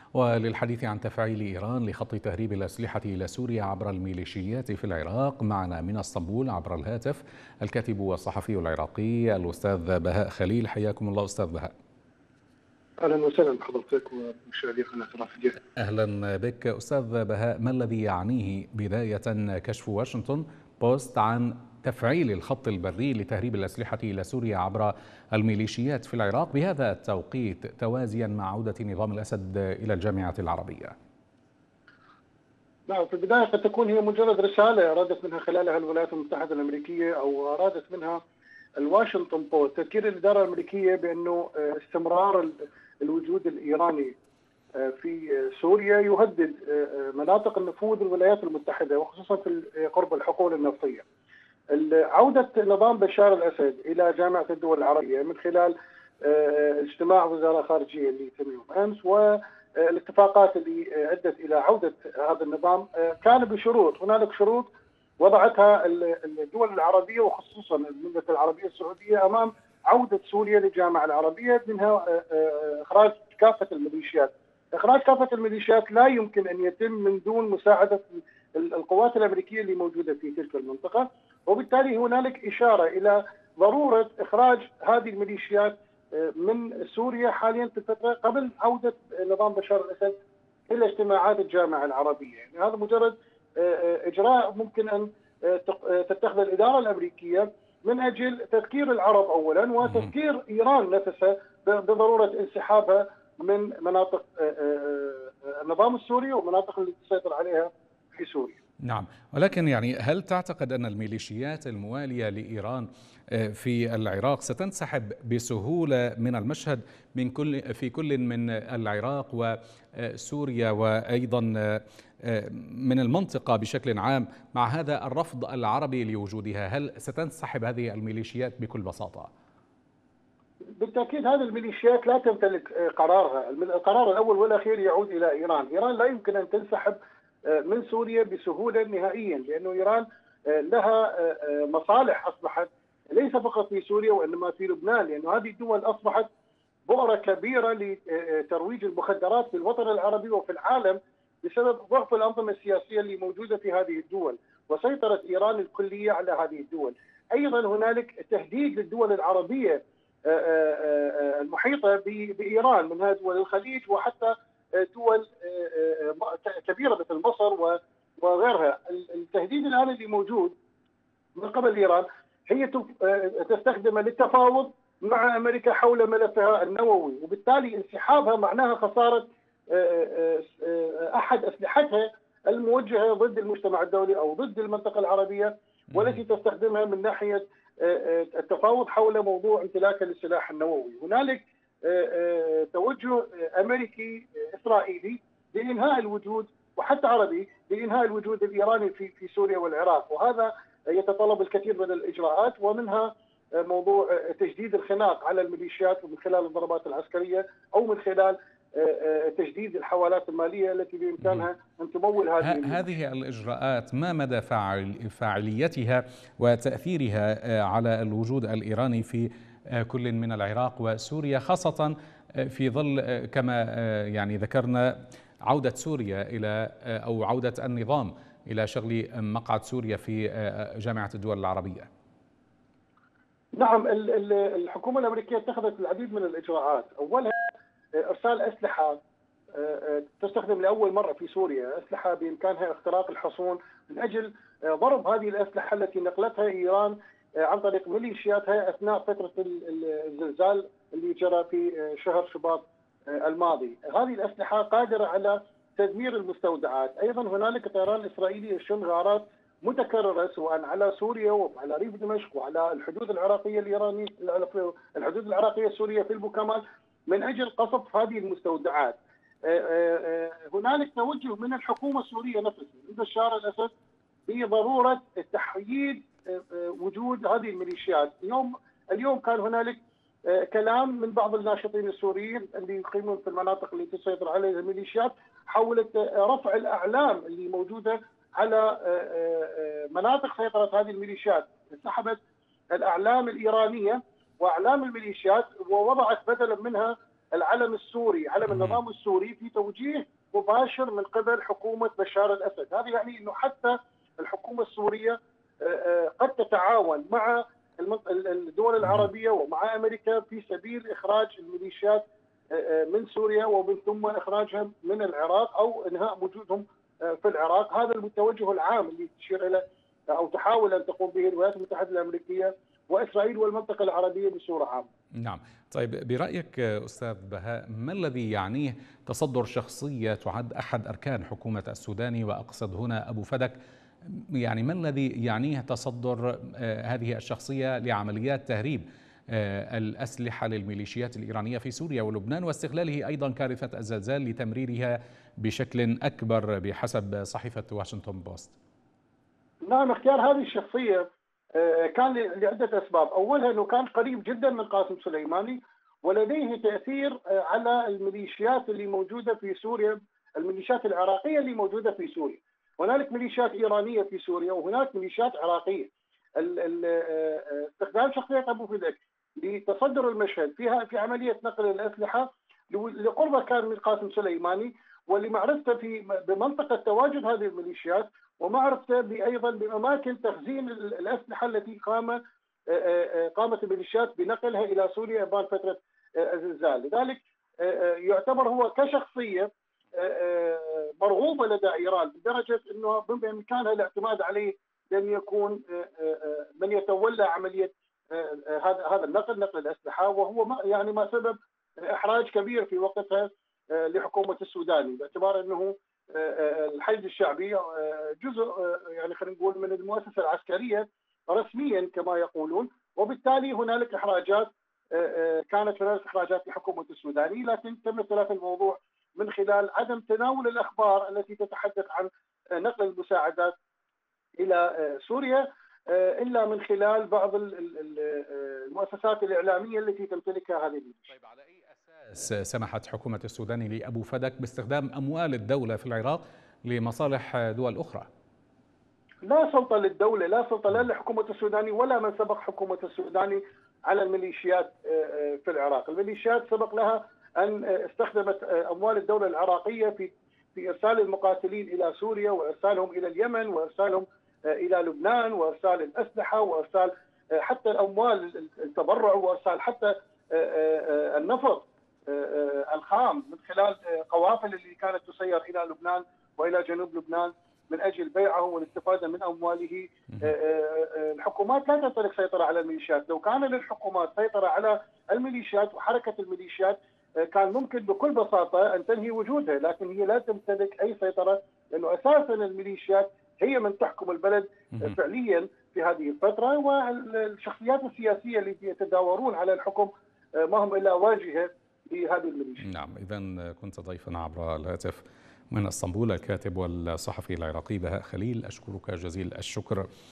وللحديث عن تفعيل إيران لخط تهريب الأسلحة إلى سوريا عبر الميليشيات في العراق، معنا من اسطنبول عبر الهاتف الكاتب والصحفي العراقي الأستاذ بهاء خليل. حياكم الله أستاذ بهاء. اهلا وسهلا بحضرتك ومشاهدي قناه رافدين. أهلا بك أستاذ بهاء. ما الذي يعنيه بداية كشف واشنطن بوست عن تفعيل الخط البري لتهريب الأسلحة إلى سوريا عبر الميليشيات في العراق بهذا التوقيت، توازيا مع عودة نظام الأسد إلى الجامعة العربية؟ نعم، في البدايه قد تكون هي مجرد رساله ارادت منها خلالها الولايات المتحده الامريكيه او ارادت منها الواشنطن بوست تذكير الاداره الامريكيه بانه استمرار الوجود الايراني في سوريا يهدد مناطق النفوذ الولايات المتحده وخصوصا في قرب الحقول النفطيه. عودة نظام بشار الأسد إلى جامعة الدول العربية من خلال اجتماع وزراء خارجية اللي تم يوم أمس والاتفاقات اللي أدت إلى عودة هذا النظام كان بشروط. هنالك شروط وضعتها الدول العربية وخصوصا المملكة العربية السعودية أمام عودة سوريا للجامعة العربية، منها إخراج كافة الميليشيات. إخراج كافة الميليشيات لا يمكن أن يتم من دون مساعدة القوات الأمريكية اللي موجودة في تلك المنطقة، وبالتالي هنالك إشارة إلى ضرورة إخراج هذه الميليشيات من سوريا حاليا في الفترة قبل عودة نظام بشار الأسد إلى اجتماعات الجامعة العربية. يعني هذا مجرد إجراء ممكن أن تتخذ الإدارة الأمريكية من أجل تذكير العرب أولا وتذكير إيران نفسها بضرورة انسحابها من مناطق النظام السوري ومناطق اللي تسيطر عليها في سوريا. نعم، ولكن يعني هل تعتقد أن الميليشيات الموالية لإيران في العراق ستنسحب بسهولة من المشهد في كل من العراق وسوريا وأيضا من المنطقة بشكل عام مع هذا الرفض العربي لوجودها؟ هل ستنسحب هذه الميليشيات بكل بساطة؟ بالتأكيد هذه الميليشيات لا تمتلك قرارها، القرار الأول والأخير يعود إلى إيران. إيران لا يمكن أن تنسحب من سوريا بسهولة نهائيا، لأنه إيران لها مصالح أصبحت ليس فقط في سوريا وإنما في لبنان، لأن هذه الدول أصبحت بؤرة كبيرة لترويج المخدرات في الوطن العربي وفي العالم بسبب ضعف الأنظمة السياسية اللي موجودة في هذه الدول وسيطرة إيران الكلية على هذه الدول. أيضا هنالك تهديد للدول العربية المحيطة بإيران من دول الخليج وحتى دول كبيرة مثل مصر وغيرها. التهديد الآن اللي موجود من قبل إيران هي تستخدمه للتفاوض مع أمريكا حول ملفها النووي، وبالتالي انسحابها معناها خسارة أحد أسلحتها الموجهة ضد المجتمع الدولي أو ضد المنطقة العربية، والتي تستخدمها من ناحية التفاوض حول موضوع امتلاكها للسلاح النووي. هنالك توجه أمريكي إسرائيلي لإنهاء الوجود وحتى عربي لإنهاء الوجود الإيراني في سوريا والعراق، وهذا يتطلب الكثير من الإجراءات ومنها موضوع تجديد الخناق على الميليشيات من خلال الضربات العسكرية أو من خلال تجديد الحوالات المالية التي بإمكانها أن تمول هذه الإجراءات. ما مدى فاعليتها وتأثيرها على الوجود الإيراني في كل من العراق وسوريا، خاصة في ظل كما يعني ذكرنا عودة سوريا إلى أو عودة النظام إلى شغل مقعد سوريا في جامعة الدول العربية؟ نعم، الحكومة الأمريكية اتخذت العديد من الإجراءات. أولها إرسال أسلحة تستخدم لأول مرة في سوريا، أسلحة بإمكانها اختراق الحصون من أجل ضرب هذه الأسلحة التي نقلتها إيران عن طريق ميليشياتها أثناء فترة الزلزال اللي جرى في شهر شباط الماضي. هذه الأسلحة قادرة على تدمير المستودعات. أيضا هنالك طيران إسرائيلي يشن غارات متكررة سواء على سوريا وعلى ريف دمشق وعلى الحدود العراقية الإيرانية، الحدود العراقية السورية في البوكمال من أجل قصف هذه المستودعات. هنالك توجه من الحكومة السورية نفسها من بشار الأسد بضرورة تحييد وجود هذه الميليشيات. اليوم كان هنالك كلام من بعض الناشطين السوريين اللي يقيمون في المناطق اللي تسيطر عليها الميليشيات حول رفع الأعلام اللي موجودة على مناطق سيطرة هذه الميليشيات. انسحبت الأعلام الإيرانية وأعلام الميليشيات ووضعت بدلا منها العلم السوري، علم النظام السوري، في توجيه مباشر من قبل حكومة بشار الأسد. هذا يعني أنه حتى الحكومة السورية قد تتعاون مع الدول العربية ومع أمريكا في سبيل إخراج الميليشيات من سوريا، ومن ثم إخراجها من العراق أو إنهاء وجودهم في العراق. هذا التوجه العام اللي تشير إلى أو تحاول أن تقوم به الولايات المتحدة الأمريكية وإسرائيل والمنطقة العربية بصورة عامة. نعم. طيب برأيك أستاذ بهاء، ما الذي يعنيه تصدر شخصية تعد أحد أركان حكومة السوداني، وأقصد هنا أبو فدك؟ يعني ما الذي يعنيه تصدر هذه الشخصية لعمليات تهريب الأسلحة للميليشيات الإيرانية في سوريا ولبنان، واستغلاله أيضا كارثة الزلزال لتمريرها بشكل أكبر بحسب صحيفة واشنطن بوست؟ نعم، اختيار هذه الشخصية كان لعدة أسباب. أولها أنه كان قريب جدا من قاسم سليماني، ولديه تأثير على الميليشيات اللي موجودة في سوريا، الميليشيات العراقية اللي موجودة في سوريا. هنالك ميليشيات إيرانية في سوريا وهناك ميليشيات عراقية. استخدام شخصية أبو فدك لتصدر المشهد في عملية نقل الأسلحة لقربه كان من قاسم سليماني، ولمعرفته بمنطقة تواجد هذه الميليشيات، ومعرفته أيضا بأماكن تخزين الأسلحة التي قامت الميليشيات بنقلها إلى سوريا أبان فترة الزلزال. لذلك يعتبر هو كشخصية مرغوبة لدى إيران، بدرجة أنه بإمكانها الاعتماد عليه لأن يكون من يتولى عملية هذا نقل الأسلحة، وهو يعني ما سبب إحراج كبير في وقتها لحكومة السوداني، باعتبار أنه الحشد الشعبي جزء يعني خلينا نقول من المؤسسة العسكرية رسميا كما يقولون، وبالتالي هنالك إحراجات كانت هنالك إحراجات لحكومة السوداني، لكن تم تلافي الموضوع من خلال عدم تناول الأخبار التي تتحدث عن نقل المساعدات إلى سوريا إلا من خلال بعض المؤسسات الإعلامية التي تمتلكها هذه الميليشيا. طيب على أي أساس سمحت حكومة السوداني لأبو فدك باستخدام أموال الدولة في العراق لمصالح دول أخرى؟ لا سلطة للدولة، لا سلطة لا لحكومة السوداني ولا من سبق حكومة السوداني على الميليشيات في العراق. الميليشيات سبق لها أن استخدمت أموال الدولة العراقية في إرسال المقاتلين إلى سوريا، وإرسالهم إلى اليمن، وإرسالهم إلى لبنان، وإرسال الأسلحة، وإرسال حتى الأموال التبرع، وإرسال حتى النفط الخام من خلال قوافل اللي كانت تسير إلى لبنان وإلى جنوب لبنان من أجل بيعه والاستفادة من أمواله. الحكومات لا تمتلك سيطرة على الميليشيات. لو كان للحكومات سيطرة على الميليشيات وحركة الميليشيات كان ممكن بكل بساطة أن تنهي وجودها، لكن هي لا تمتلك أي سيطرة، لأنه أساسا الميليشيات هي من تحكم البلد فعليا في هذه الفترة، والشخصيات السياسية اللي يتداورون على الحكم ما هم إلا واجهة لهذه الميليشيات. نعم، إذن كنت ضيفنا عبر الهاتف من اسطنبول الكاتب والصحفي العراقي بهاء خليل، أشكرك جزيل الشكر.